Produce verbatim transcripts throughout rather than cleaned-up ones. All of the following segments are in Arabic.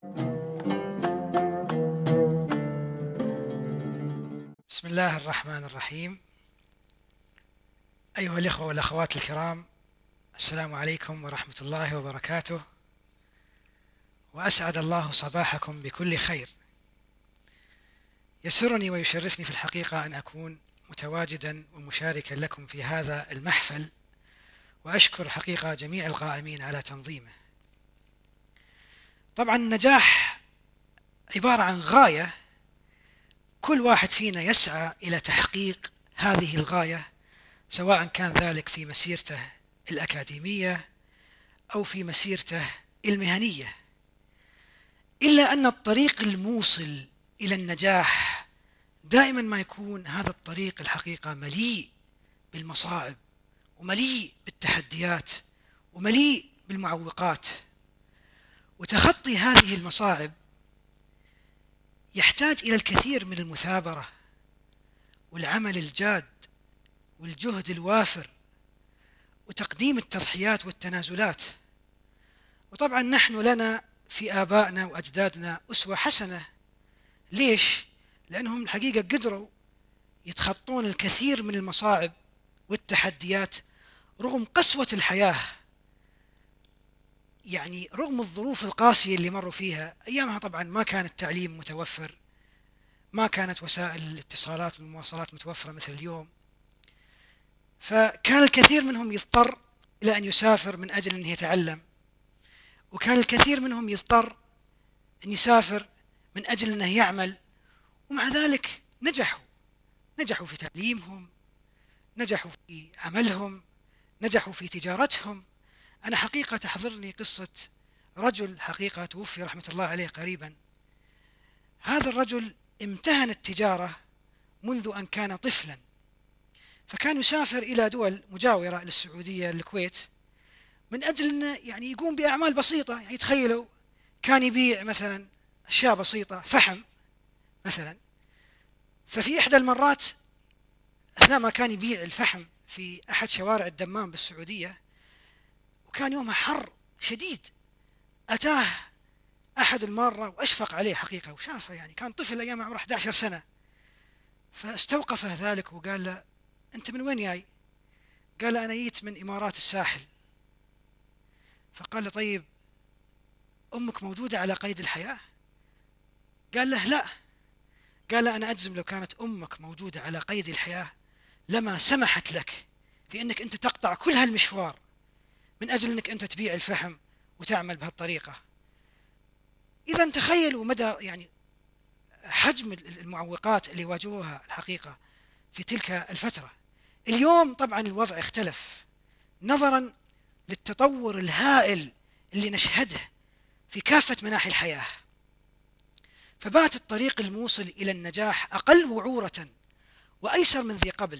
بسم الله الرحمن الرحيم. أيها الإخوة والأخوات الكرام، السلام عليكم ورحمة الله وبركاته، وأسعد الله صباحكم بكل خير. يسرني ويشرفني في الحقيقة أن أكون متواجدا ومشاركا لكم في هذا المحفل، وأشكر حقيقة جميع القائمين على تنظيمه. طبعا النجاح عبارة عن غاية كل واحد فينا يسعى إلى تحقيق هذه الغاية، سواء كان ذلك في مسيرته الأكاديمية أو في مسيرته المهنية، إلا أن الطريق الموصل إلى النجاح دائما ما يكون هذا الطريق الحقيقة مليء بالمصاعب ومليء بالتحديات ومليء بالمعوقات. وتخطي هذه المصاعب يحتاج إلى الكثير من المثابرة والعمل الجاد والجهد الوافر وتقديم التضحيات والتنازلات. وطبعا نحن لنا في آبائنا وأجدادنا أسوة حسنة. ليش؟ لأنهم الحقيقة قدروا يتخطون الكثير من المصاعب والتحديات رغم قسوة الحياة، يعني رغم الظروف القاسية اللي مروا فيها. أيامها طبعا ما كان التعليم متوفر، ما كانت وسائل الاتصالات والمواصلات متوفرة مثل اليوم، فكان الكثير منهم يضطر إلى أن يسافر من أجل أن يتعلم، وكان الكثير منهم يضطر أن يسافر من أجل أنه يعمل، ومع ذلك نجحوا نجحوا في تعليمهم، نجحوا في عملهم، نجحوا في تجارتهم. أنا حقيقة تحضرني قصة رجل حقيقة توفي رحمة الله عليه قريبا. هذا الرجل امتهن التجارة منذ أن كان طفلا، فكان يسافر إلى دول مجاورة للسعودية، الكويت، من أجل أنه يعني يقوم بأعمال بسيطة. يعني تخيلوا، كان يبيع مثلا أشياء بسيطة، فحم مثلا. ففي إحدى المرات أثناء ما كان يبيع الفحم في أحد شوارع الدمام بالسعودية، وكان يومها حر شديد، أتاه أحد المارة وأشفق عليه حقيقة وشافه، يعني كان طفل أيام عمره أحد عشر سنة، فاستوقفه ذلك وقال له: أنت من وين جاي؟ قال له: أنا جيت من إمارات الساحل. فقال له: طيب أمك موجودة على قيد الحياة؟ قال له: لا. قال له: أنا أجزم لو كانت أمك موجودة على قيد الحياة لما سمحت لك في أنك أنت تقطع كل هالمشوار من أجل أنك أنت تبيع الفحم وتعمل بهالطريقة. إذا تخيلوا مدى يعني حجم المعوقات اللي واجهوها الحقيقة في تلك الفترة. اليوم طبعا الوضع اختلف نظرا للتطور الهائل اللي نشهده في كافة مناحي الحياة، فبات الطريق الموصل إلى النجاح أقل وعورة وأيسر من ذي قبل.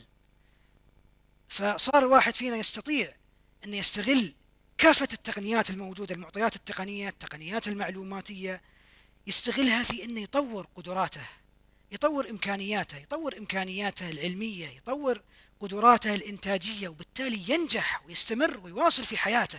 فصار الواحد فينا يستطيع أن يستغل كافة التقنيات الموجودة، المعطيات التقنية، التقنيات المعلوماتية، يستغلها في أنه يطور قدراته، يطور إمكانياته، يطور إمكانياته العلمية، يطور قدراته الإنتاجية، وبالتالي ينجح ويستمر ويواصل في حياته.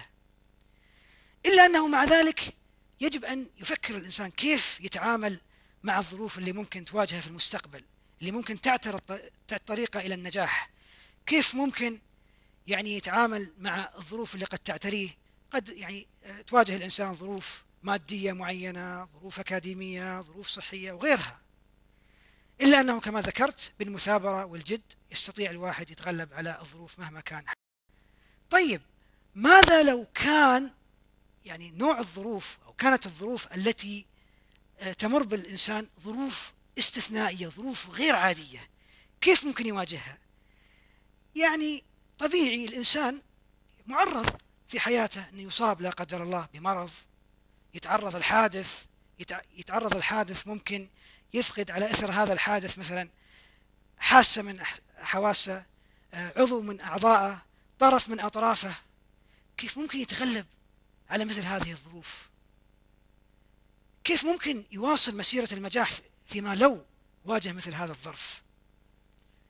إلا أنه مع ذلك يجب أن يفكر الإنسان كيف يتعامل مع الظروف اللي ممكن تواجهه في المستقبل، اللي ممكن تعترض الطريقة إلى النجاح. كيف ممكن يعني يتعامل مع الظروف اللي قد تعتريه. قد يعني تواجه الإنسان ظروف مادية معينة، ظروف أكاديمية، ظروف صحية وغيرها. إلا أنه كما ذكرت بالمثابرة والجد يستطيع الواحد يتغلب على الظروف مهما كان. طيب ماذا لو كان يعني نوع الظروف أو كانت الظروف التي تمر بالإنسان ظروف استثنائية، ظروف غير عادية، كيف ممكن يواجهها؟ يعني طبيعي الإنسان معرض في حياته أن يصاب لا قدر الله بمرض، يتعرض الحادث يتعرض الحادث ممكن يفقد على إثر هذا الحادث مثلا حاسة من حواسه، عضو من أعضائه، طرف من أطرافه. كيف ممكن يتغلب على مثل هذه الظروف؟ كيف ممكن يواصل مسيرة النجاح فيما لو واجه مثل هذا الظرف؟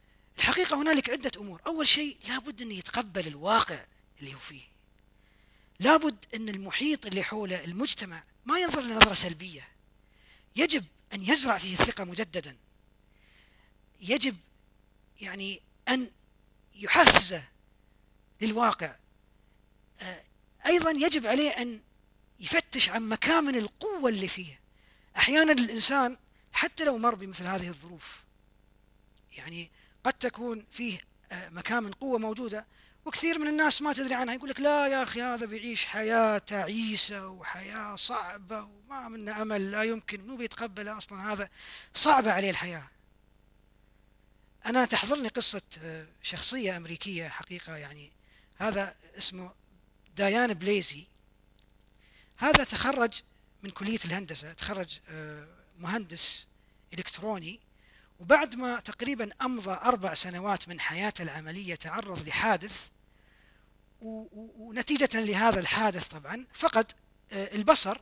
الحقيقة هنالك عدة أمور. أول شيء لابد أن يتقبل الواقع اللي هو فيه، لابد أن المحيط اللي حوله المجتمع ما ينظر لنظرة سلبية، يجب أن يزرع فيه الثقة مجددا، يجب يعني أن يحفزه للواقع. أيضا يجب عليه أن يفتش عن مكامن القوة اللي فيه. أحيانا الإنسان حتى لو مر بمثل هذه الظروف يعني قد تكون فيه مكامن قوة موجودة وكثير من الناس ما تدري عنها، يقول لك لا يا أخي هذا بيعيش حياة تعيسة وحياة صعبة وما منه أمل، لا يمكن، مو بيتقبل أصلا، هذا صعبة عليه الحياة. أنا تحضرني قصة شخصية أمريكية حقيقة، يعني هذا اسمه ديان بليزي. هذا تخرج من كلية الهندسة، تخرج مهندس إلكتروني، وبعد ما تقريبا أمضى أربع سنوات من حياته العملية تعرض لحادث، ونتيجة لهذا الحادث طبعا فقد البصر،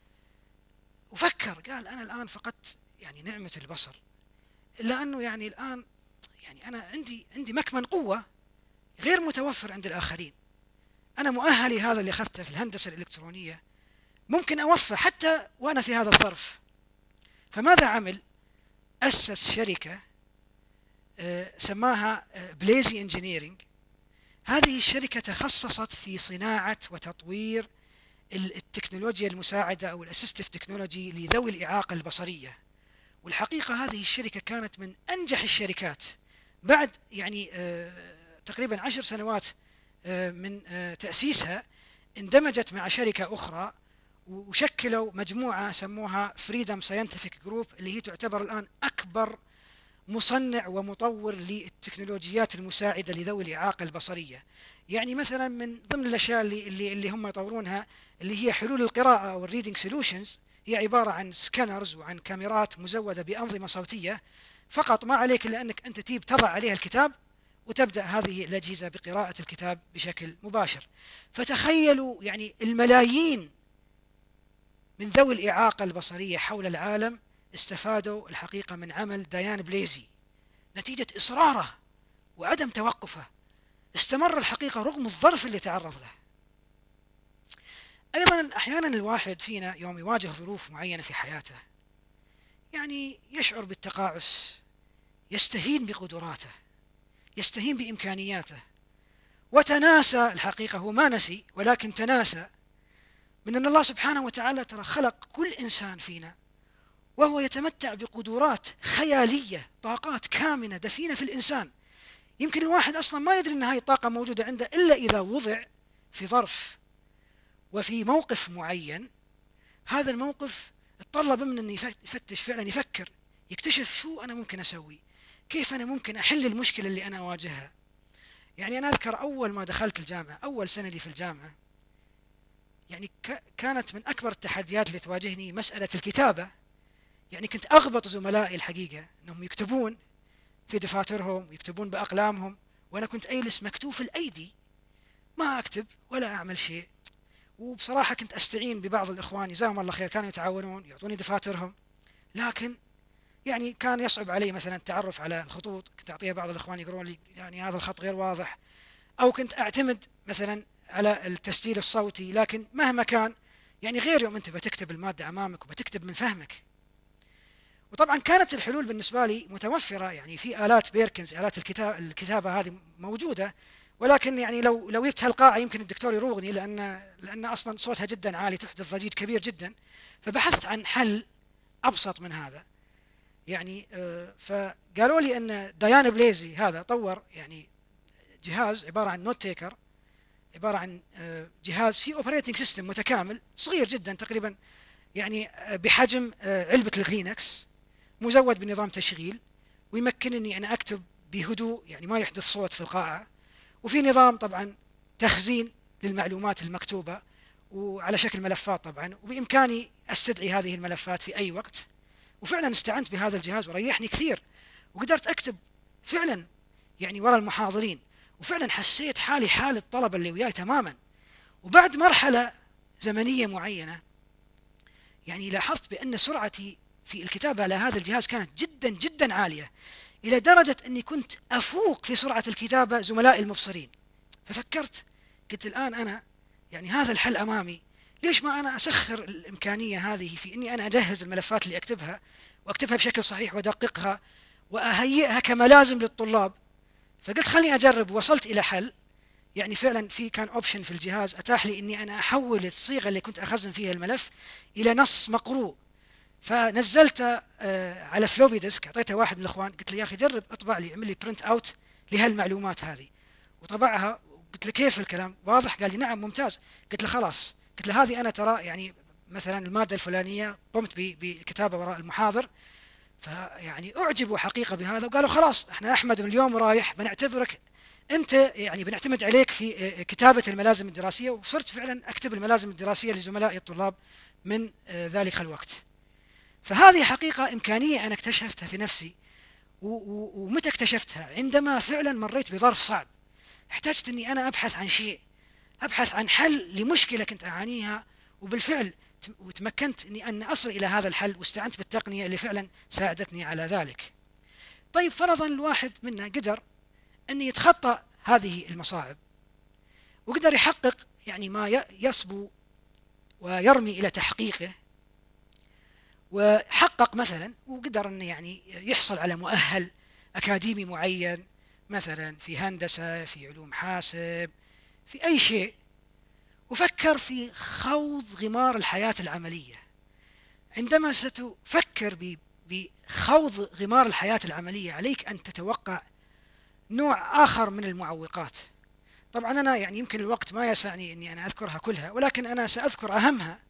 وفكر قال أنا الآن فقدت يعني نعمة البصر، إلا أنه يعني الآن يعني أنا عندي عندي مكمن قوة غير متوفر عند الآخرين. أنا مؤهلي هذا اللي أخذته في الهندسة الإلكترونية ممكن أوفى حتى وأنا في هذا الظرف. فماذا عمل؟ أسس شركة سماها بليزي انجينيرينج. هذه الشركة تخصصت في صناعة وتطوير التكنولوجيا المساعدة أو الأسيستيف تكنولوجي لذوي الإعاقة البصرية. والحقيقة هذه الشركة كانت من أنجح الشركات. بعد يعني تقريبا عشر سنوات من تأسيسها اندمجت مع شركة أخرى وشكلوا مجموعة سموها فريدم ساينتفك جروب، اللي هي تعتبر الآن أكبر مصنع ومطور للتكنولوجيات المساعدة لذوي الإعاقة البصرية. يعني مثلا من ضمن الأشياء اللي, اللي, اللي هم يطورونها اللي هي حلول القراءة أو الريدنج سولوشنز، هي عبارة عن سكانرز وعن كاميرات مزودة بأنظمة صوتية، فقط ما عليك إلا أنك أنت تيب تضع عليها الكتاب وتبدأ هذه الأجهزة بقراءة الكتاب بشكل مباشر. فتخيلوا يعني الملايين من ذوي الإعاقة البصرية حول العالم استفادوا الحقيقة من عمل ديان بليزي نتيجة إصراره وعدم توقفه. استمر الحقيقة رغم الظرف اللي تعرض له. أيضا أحيانا الواحد فينا يوم يواجه ظروف معينة في حياته يعني يشعر بالتقاعس، يستهين بقدراته، يستهين بإمكانياته، وتناسى الحقيقة، هو ما نسي ولكن تناسى من أن الله سبحانه وتعالى ترى خلق كل إنسان فينا وهو يتمتع بقدرات خيالية، طاقات كامنة دفينة في الإنسان. يمكن الواحد أصلا ما يدري أن هذه الطاقة موجودة عنده إلا إذا وضع في ظرف وفي موقف معين. هذا الموقف اتطلب منه أن يفتش فعلا، يفكر، يكتشف شو أنا ممكن أسوي، كيف أنا ممكن أحل المشكلة اللي أنا أواجهها. يعني أنا أذكر أول ما دخلت الجامعة، أول سنة لي في الجامعة، يعني كانت من أكبر التحديات اللي تواجهني مسألة الكتابة. يعني كنت أغبط زملائي الحقيقة أنهم يكتبون في دفاترهم ويكتبون بأقلامهم، وأنا كنت أجلس مكتوف الأيدي ما أكتب ولا أعمل شيء. وبصراحة كنت أستعين ببعض الإخوان جزاهم الله خير، كانوا يتعاونون يعطوني دفاترهم، لكن يعني كان يصعب علي مثلا التعرف على الخطوط. كنت أعطيها بعض الإخوان يقولون لي يعني هذا الخط غير واضح، أو كنت أعتمد مثلا على التسجيل الصوتي، لكن مهما كان يعني غير يوم أنت بتكتب المادة أمامك وبتكتب من فهمك. وطبعا كانت الحلول بالنسبة لي متوفرة، يعني في آلات بيركنز، آلات الكتاب الكتابة هذه موجودة، ولكن يعني لو لو جبت هالقاعة يمكن الدكتور يروغني، لأن لأن أصلا صوتها جدا عالي، تحدث ضجيج كبير جدا. فبحثت عن حل أبسط من هذا. يعني فقالوا لي أن ديان بليزي هذا طور يعني جهاز عبارة عن نوت تيكر، عبارة عن جهاز فيه اوبريتنج سيستم متكامل صغير جدا تقريبا، يعني بحجم علبة الكلينكس، مزود بنظام تشغيل ويمكنني أن أكتب بهدوء، يعني ما يحدث صوت في القاعة. وفي نظام طبعا تخزين للمعلومات المكتوبة وعلى شكل ملفات طبعا، وبإمكاني أستدعي هذه الملفات في أي وقت. وفعلا استعنت بهذا الجهاز وريحني كثير، وقدرت أكتب فعلا يعني وراء المحاضرين، وفعلا حسيت حالي حال الطلبة اللي وياي تماما. وبعد مرحلة زمنية معينة يعني لاحظت بأن سرعتي في الكتابة على هذا الجهاز كانت جدا جدا عالية، إلى درجة أني كنت أفوق في سرعة الكتابة زملائي المبصرين. ففكرت، قلت الآن أنا يعني هذا الحل أمامي، ليش ما أنا أسخر الإمكانية هذه في أني أنا أجهز الملفات اللي أكتبها وأكتبها بشكل صحيح وأدققها وأهيئها كملازم للطلاب. فقلت خليني أجرب، وصلت إلى حل. يعني فعلا في كان اوبشن في الجهاز اتاح لي اني انا احول الصيغه اللي كنت اخزن فيها الملف الى نص مقروء، فنزلته على فلوبي ديسك، اعطيته واحد من الاخوان قلت له يا اخي جرب اطبع لي، اعمل لي برنت اوت لهالمعلومات هذه، وطبعها. قلت له كيف الكلام واضح؟ قال لي نعم ممتاز. قلت له خلاص، قلت له هذه انا ترى يعني مثلا الماده الفلانيه قمت بالكتابه وراء المحاضر، فيعني اعجبوا حقيقه بهذا وقالوا خلاص احنا احمد من اليوم رايح بنعتبرك انت، يعني بنعتمد عليك في كتابه الملازم الدراسيه. وصرت فعلا اكتب الملازم الدراسيه لزملائي الطلاب من ذلك الوقت. فهذه حقيقه امكانيه انا اكتشفتها في نفسي. ومتى اكتشفتها؟ عندما فعلا مريت بظرف صعب، احتجت اني انا ابحث عن شيء، ابحث عن حل لمشكله كنت اعانيها، وبالفعل وتمكنت اني ان اصل الى هذا الحل، واستعنت بالتقنيه اللي فعلا ساعدتني على ذلك. طيب فرضا الواحد منا قدر أن يتخطى هذه المصاعب وقدر يحقق يعني ما يصبو ويرمي إلى تحقيقه، وحقق مثلا وقدر أن يعني يحصل على مؤهل أكاديمي معين، مثلا في هندسة، في علوم حاسب، في أي شيء، وفكر في خوض غمار الحياة العملية. عندما ستفكر بخوض غمار الحياة العملية عليك أن تتوقع نوع آخر من المعوقات. طبعا أنا يعني يمكن الوقت ما يسعني أني أنا أذكرها كلها، ولكن أنا سأذكر أهمها.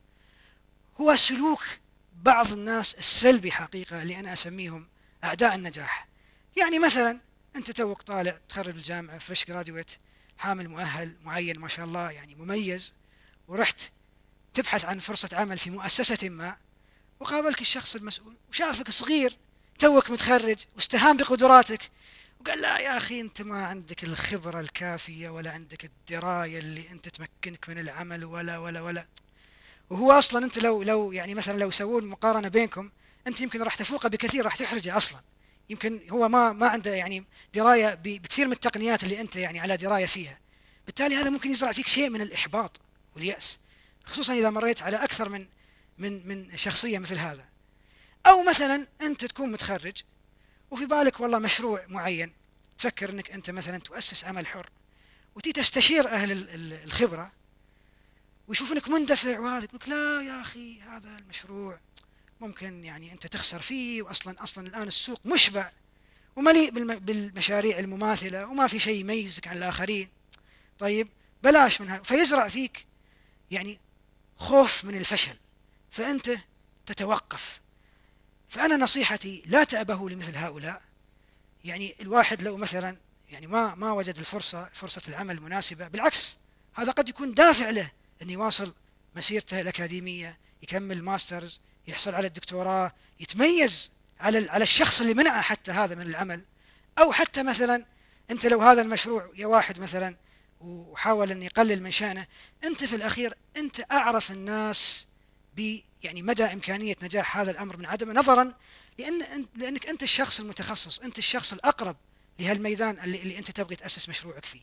هو سلوك بعض الناس السلبي حقيقة اللي أنا أسميهم أعداء النجاح. يعني مثلا أنت توك طالع تخرج الجامعة فريش جراديويت، حامل مؤهل معين ما شاء الله يعني مميز، ورحت تبحث عن فرصة عمل في مؤسسة ما، وقابلك الشخص المسؤول وشافك صغير توك متخرج واستهان بقدراتك وقال لا يا أخي أنت ما عندك الخبرة الكافية ولا عندك الدراية اللي أنت تمكنك من العمل ولا ولا ولا وهو أصلا أنت لو لو يعني مثلا لو يسوون مقارنة بينكم، أنت يمكن راح تفوقه بكثير، راح تحرجه أصلا. يمكن هو ما ما عنده يعني دراية بكثير من التقنيات اللي أنت يعني على دراية فيها. بالتالي هذا ممكن يزرع فيك شيء من الإحباط واليأس، خصوصا إذا مريت على أكثر من من من شخصية مثل هذا. أو مثلا أنت تكون متخرج وفي بالك والله مشروع معين، تفكر انك انت مثلا تؤسس عمل حر، وتي تستشير اهل الخبره ويشوفونك مندفع، وهذا يقول لك لا يا اخي هذا المشروع ممكن يعني انت تخسر فيه، واصلا اصلا الان السوق مشبع ومليء بالمشاريع المماثله وما في شيء يميزك عن الاخرين. طيب بلاش منها، فيزرع فيك يعني خوف من الفشل، فانت تتوقف. فانا نصيحتي لا تأبهوا لمثل هؤلاء. يعني الواحد لو مثلا يعني ما ما وجد الفرصة فرصة العمل المناسبة، بالعكس هذا قد يكون دافع له أن يواصل مسيرته الأكاديمية، يكمل ماسترز، يحصل على الدكتوراه، يتميز على على الشخص اللي منعه حتى هذا من العمل. أو حتى مثلا أنت لو هذا المشروع يا واحد مثلا وحاول أن يقلل من شأنه، أنت في الأخير أنت أعرف الناس ب يعني مدى إمكانية نجاح هذا الأمر من عدمه، نظرا لأن لأنك أنت الشخص المتخصص، أنت الشخص الأقرب لهالميدان اللي, اللي أنت تبغي تأسس مشروعك فيه.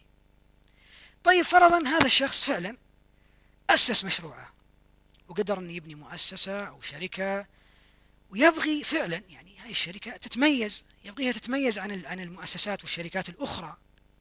طيب فرضا هذا الشخص فعلا أسس مشروعه وقدر أن يبني مؤسسة أو شركة، ويبغي فعلا يعني هاي الشركة تتميز، يبغيها تتميز عن عن المؤسسات والشركات الأخرى.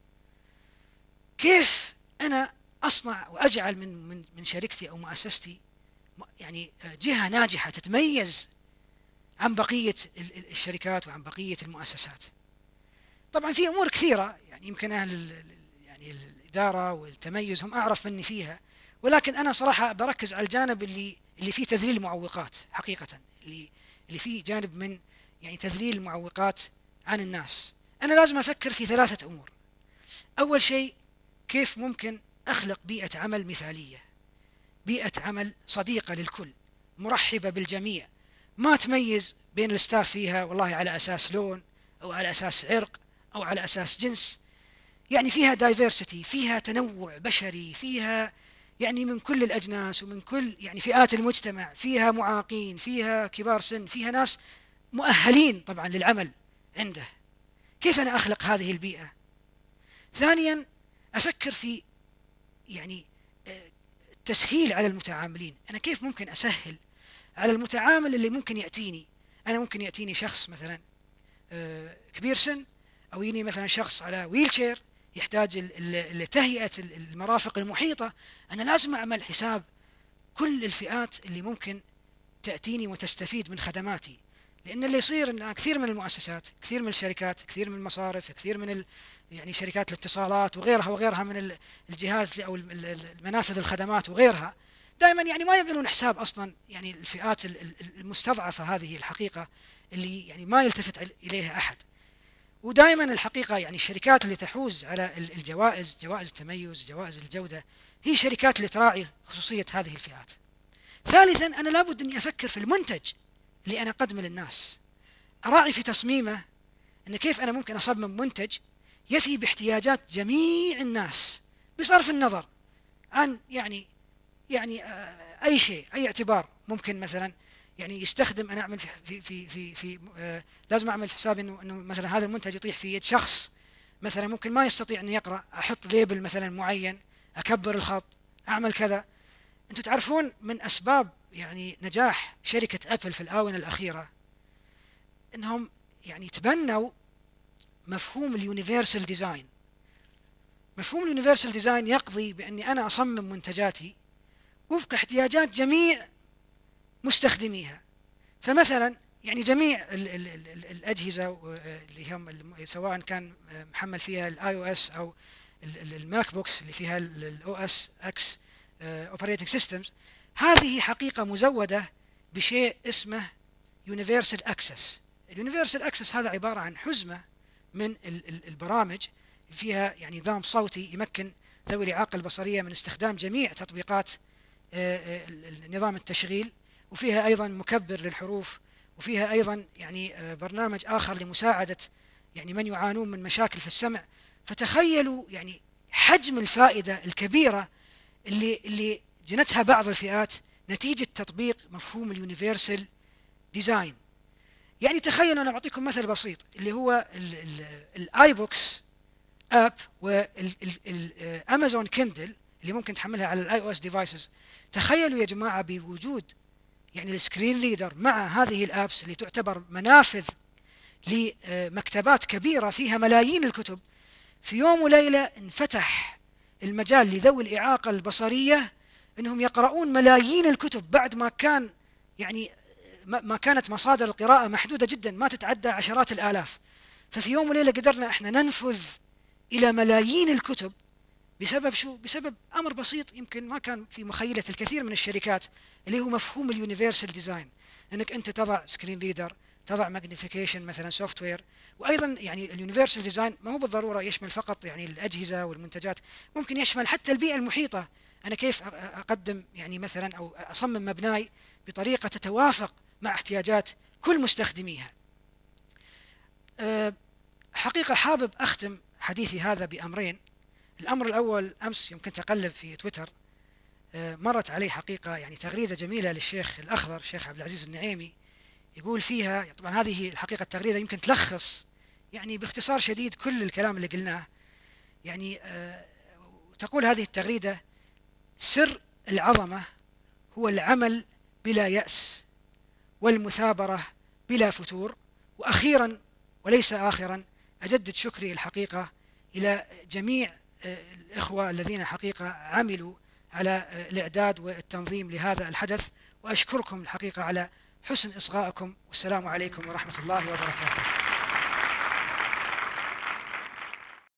كيف أنا أصنع وأجعل من من من شركتي أو مؤسستي يعني جهة ناجحة تتميز عن بقية الشركات وعن بقية المؤسسات؟ طبعا في أمور كثيرة يعني يمكن أهل يعني الإدارة والتميز هم أعرف مني فيها، ولكن أنا صراحة بركز على الجانب اللي اللي فيه تذليل المعوقات حقيقة، اللي اللي فيه جانب من يعني تذليل المعوقات عن الناس. أنا لازم أفكر في ثلاثة أمور. أول شيء، كيف ممكن أخلق بيئة عمل مثالية، بيئة عمل صديقة للكل، مرحبة بالجميع، ما تميز بين الستاف فيها والله على أساس لون أو على أساس عرق أو على أساس جنس. يعني فيها دايفرسيتي، فيها تنوع بشري، فيها يعني من كل الأجناس ومن كل يعني فئات المجتمع، فيها معاقين، فيها كبار سن، فيها ناس مؤهلين طبعا للعمل عنده. كيف أنا أخلق هذه البيئة؟ ثانيا، أفكر في يعني تسهيل على المتعاملين. أنا كيف ممكن أسهل على المتعامل اللي ممكن يأتيني؟ أنا ممكن يأتيني شخص مثلا كبير سن، أو يجيني مثلا شخص على ويلشير يحتاج لتهيئة المرافق المحيطة. أنا لازم أعمل حساب كل الفئات اللي ممكن تأتيني وتستفيد من خدماتي. لأن اللي يصير أن كثير من المؤسسات، كثير من الشركات، كثير من المصارف، كثير من ال يعني شركات الاتصالات وغيرها وغيرها من الجهات أو المنافذ الخدمات وغيرها، دائما يعني ما يعملون حساب أصلا يعني الفئات المستضعفة هذه الحقيقة اللي يعني ما يلتفت إليها أحد. ودائما الحقيقة يعني الشركات اللي تحوز على الجوائز، جوائز التميز، جوائز الجودة، هي الشركات اللي تراعي خصوصية هذه الفئات. ثالثا، أنا لابد أني أفكر في المنتج اللي أنا أقدمه للناس، أراعي في تصميمه أن كيف أنا ممكن أصمم منتج يفي باحتياجات جميع الناس بصرف النظر عن يعني يعني أي شيء، أي اعتبار ممكن مثلا يعني يستخدم. أنا أعمل في في في في آه لازم أعمل في حسابي إنه إنه مثلا هذا المنتج يطيح في يد شخص مثلا ممكن ما يستطيع أن يقرأ، أحط ليبل مثلا معين، أكبر الخط، أعمل كذا. أنتم تعرفون من أسباب يعني نجاح شركة أبل في الآونة الأخيرة أنهم يعني تبنوا مفهوم اليونيفرسال ديزاين. مفهوم اليونيفرسال ديزاين يقضي بأني أنا أصمم منتجاتي وفق احتياجات جميع مستخدميها. فمثلا يعني جميع ال ال ال الأجهزة اللي هم سواء كان محمل فيها الاي او اس او الماك بوكس اللي فيها الاو اس اكس اوبريتنج سيستمز، هذه حقيقة مزودة بشيء اسمه يونيفرسال اكسس. اليونيفرسال اكسس هذا عبارة عن حزمة من البرامج فيها يعني نظام صوتي يمكن ذوي الإعاقة البصرية من استخدام جميع تطبيقات نظام التشغيل، وفيها أيضا مكبر للحروف، وفيها أيضا يعني برنامج آخر لمساعدة يعني من يعانون من مشاكل في السمع. فتخيلوا يعني حجم الفائدة الكبيرة اللي اللي جنتها بعض الفئات نتيجة تطبيق مفهوم اليونيفرسال ديزاين. يعني تخيلوا، أنا أعطيكم مثل بسيط اللي هو الآي بوكس اب والامازون كيندل اللي ممكن تحملها على الاي او اس ديفايسز. تخيلوا يا جماعة بوجود يعني السكرين ريدر مع هذه الابس اللي تعتبر منافذ لمكتبات كبيرة فيها ملايين الكتب، في يوم وليلة انفتح المجال لذوي الإعاقة البصرية انهم يقرؤون ملايين الكتب بعد ما كان يعني ما كانت مصادر القراءة محدودة جدا ما تتعدى عشرات الآلاف. ففي يوم وليلة قدرنا احنا ننفذ إلى ملايين الكتب بسبب شو؟ بسبب أمر بسيط يمكن ما كان في مخيلة الكثير من الشركات، اللي هو مفهوم اليونيفرسال ديزاين. أنك أنت تضع سكرين ريدر، تضع ماجنيفيكيشن مثلا سوفت وير. وأيضا يعني اليونيفرسال ديزاين ما هو بالضرورة يشمل فقط يعني الأجهزة والمنتجات، ممكن يشمل حتى البيئة المحيطة. أنا كيف أقدم يعني مثلا أو أصمم مبناي بطريقة تتوافق مع احتياجات كل مستخدميها. أه حقيقة حابب أختم حديثي هذا بأمرين. الأمر الأول، أمس يمكن تقلب في تويتر مرت علي حقيقة يعني تغريدة جميلة للشيخ الأخضر الشيخ عبد العزيز النعيمي، يقول فيها طبعا هذه الحقيقة التغريدة يمكن تلخص يعني باختصار شديد كل الكلام اللي قلناه. يعني تقول هذه التغريدة: سر العظمة هو العمل بلا يأس والمثابرة بلا فتور. وأخيرا وليس آخرا، أجدد شكري الحقيقة إلى جميع الإخوة الذين حقيقة عملوا على الإعداد والتنظيم لهذا الحدث، وأشكركم الحقيقة على حسن إصغائكم، والسلام عليكم ورحمة الله وبركاته.